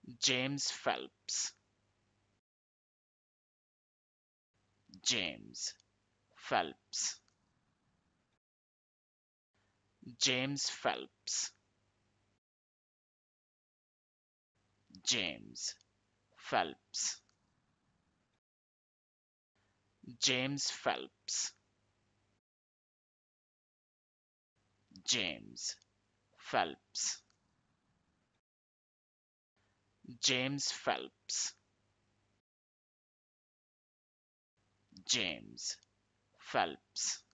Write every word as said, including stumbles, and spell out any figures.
James Phelps. James Phelps. James Phelps. James Phelps. James Phelps. James Phelps. James Phelps. James Phelps.